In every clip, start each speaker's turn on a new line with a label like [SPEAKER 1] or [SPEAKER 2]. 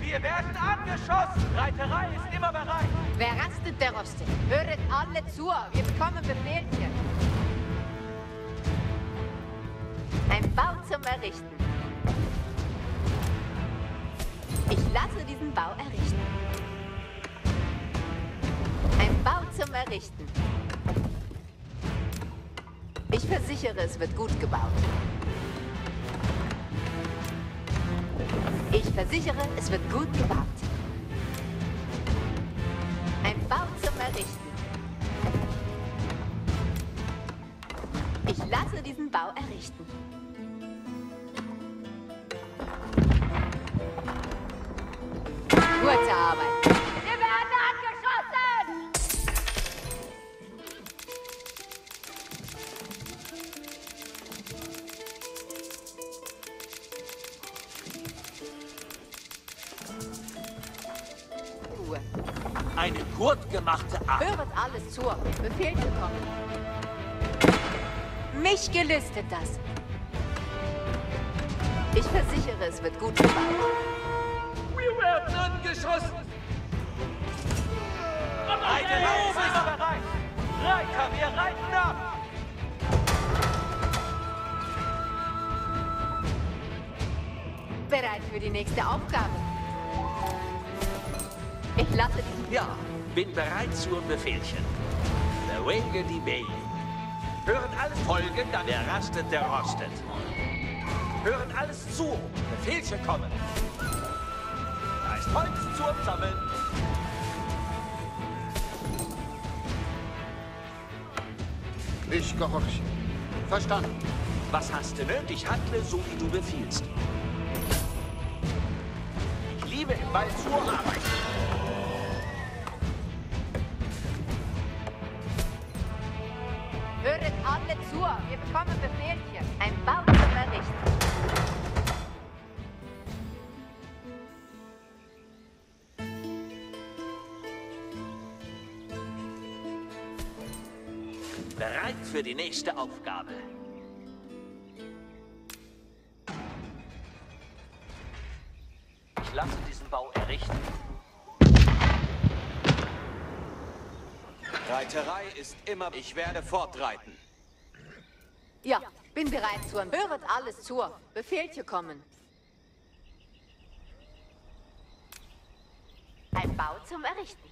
[SPEAKER 1] Wir werden angeschossen! Reiterei ist immer bereit!
[SPEAKER 2] Wer rastet, der rostet. Höret alle zu, wir bekommen Befehlchen. Ein Bau zum Errichten. Ich lasse diesen Bau errichten. Ein Bau zum Errichten. Ich versichere, es wird gut gebaut. Ich versichere, es wird gut gebaut. Ein Bau zum Errichten. Ich lasse diesen Bau errichten. Gute Arbeit. Wir werden angeschossen! Ruhe.
[SPEAKER 1] Eine gut gemachte Arbeit.
[SPEAKER 2] Höret alles zu. Befehl bekommen. Mich gelüstet das. Ich versichere, es wird gut gebaut.
[SPEAKER 1] Wir werden angeschossen! Reiterei ist immer bereit! Reiter, wir reiten ab!
[SPEAKER 2] Bereit für die nächste Aufgabe. Ich lasse diesen...
[SPEAKER 3] Ja, bin bereit zur Befehlchen. Bewege die Bay. Hören alles folgen, dann wer rastet, der rostet. Hören alles zu. Befehlchen kommen. Da ist Holz zu Sammeln.
[SPEAKER 4] Ich gehorche. Verstanden.
[SPEAKER 3] Was hast du nötig? Handle so, wie du befiehlst. Ich liebe im Wald zur Arbeit.
[SPEAKER 2] Höret alle zu. Wir bekommen Befehlchen. Ein Bau zum Errichten.
[SPEAKER 3] Bereit für die nächste Aufgabe. Ich lasse diesen Bau errichten.
[SPEAKER 5] Reiterei ist immer... Ich werde fortreiten.
[SPEAKER 2] Ja, bin bereit zu. Höret alles zu. Befehlchen kommen. Ein Bau zum Errichten.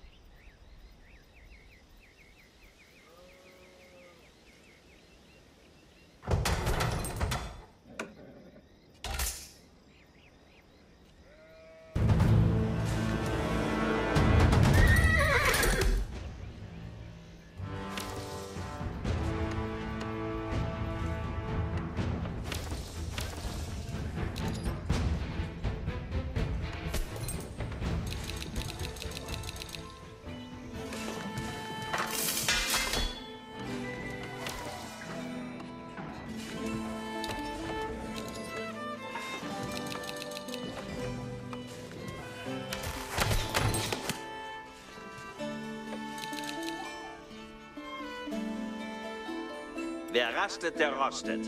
[SPEAKER 3] Wer rastet, der rostet.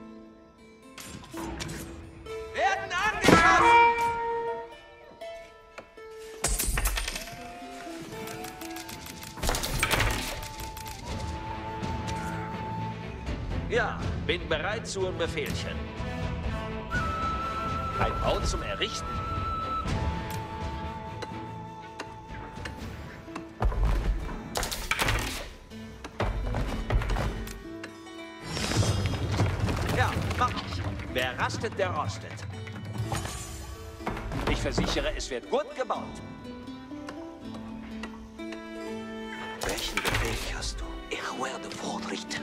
[SPEAKER 1] Werden angeschossen!
[SPEAKER 3] Ja, bin bereit zu Befehlchen. Ein Bau zum Errichten. Ja, mach ich. Wer rastet, der rostet. Ich versichere, es wird gut gebaut.
[SPEAKER 5] Welchen Befehl hast du? Ich werde fortrichten.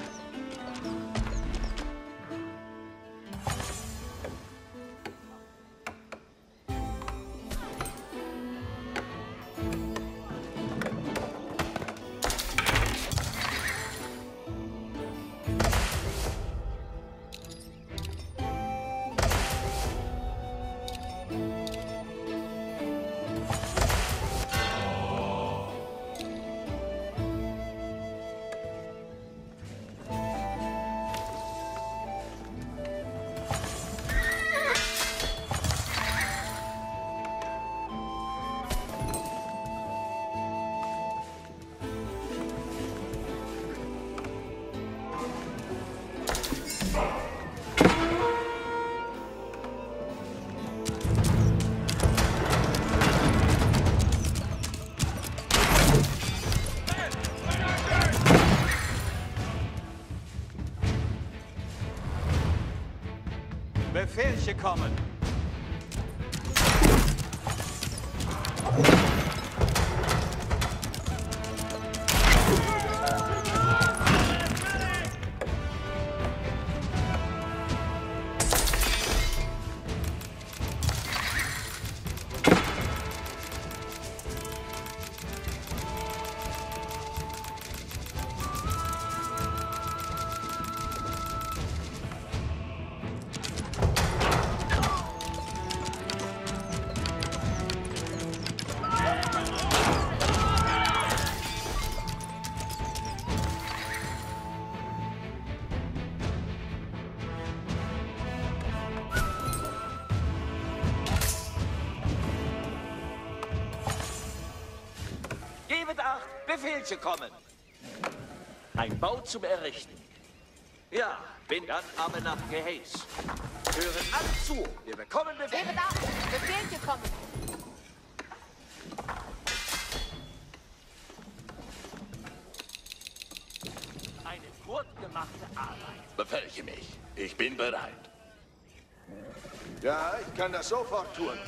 [SPEAKER 3] Befehlchen kommen. Gebet acht, Befehlchen kommen. Ein Bau zum Errichten. Ja, bin dann aber nach Geheiß. Hören alle zu, wir bekommen Befehl.
[SPEAKER 2] Gebet acht, Befehlchen kommen.
[SPEAKER 3] Eine gut gemachte Arbeit.
[SPEAKER 6] Befehle mich. Ich bin bereit.
[SPEAKER 7] Ja, ich kann das sofort tun.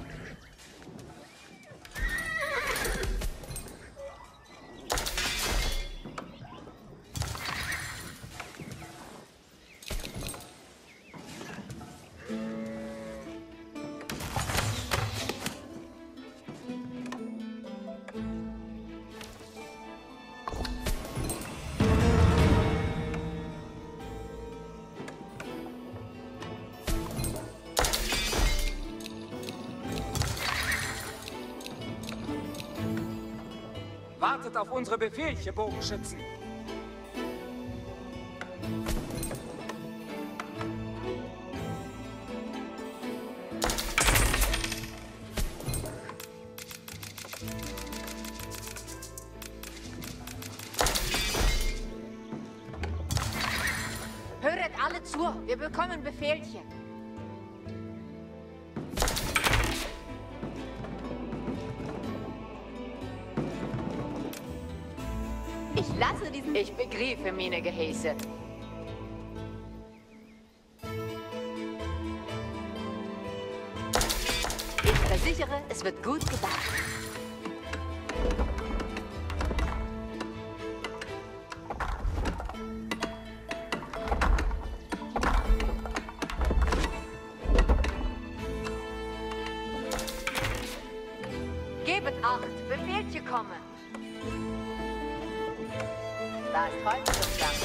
[SPEAKER 8] Wartet auf unsere Befehlchen, Bogenschützen.
[SPEAKER 2] Höret alle zu, wir bekommen Befehlchen. Ich lasse diesen... Ich begriffe meine Gehäse. Ich versichere, es wird gut gebaut. Gebet acht, Befehlchen kommen. Da ist Holzrüstung.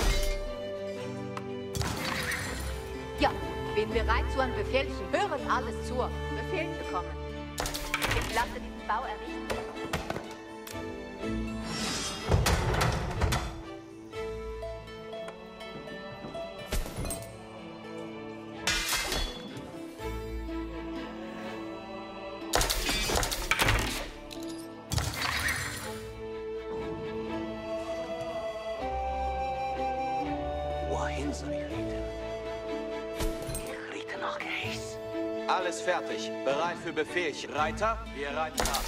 [SPEAKER 2] Ja, bin bereit zu einem Befehlchen. Hören alles zu. Befehlchen kommen. Ich lasse diesen Bau errichten.
[SPEAKER 5] Wohin soll ich reiten? Ich reite nach Geheiß.
[SPEAKER 3] Alles fertig, bereit für Befehlchen. Reiter, wir reiten ab.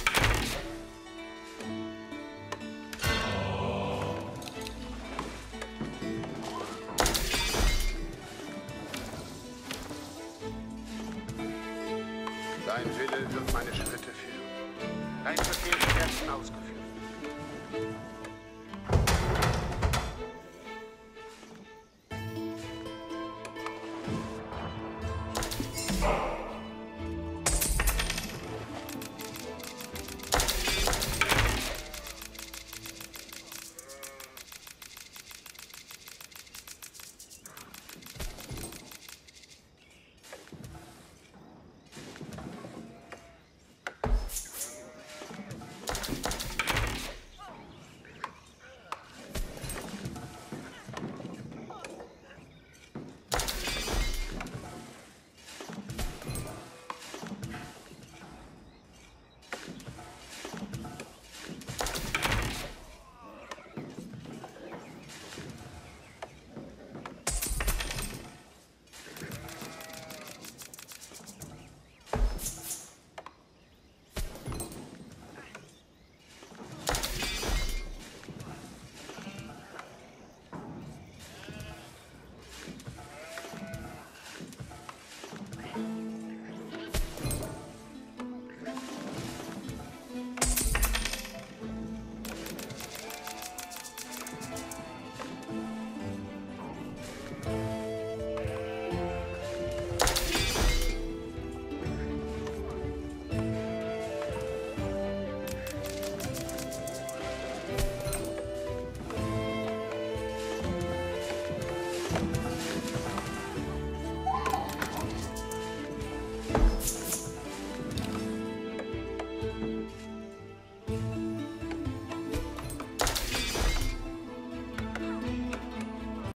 [SPEAKER 4] Dein Wille wird meine Schritte führen. Dein Befehl wird ausgeführt.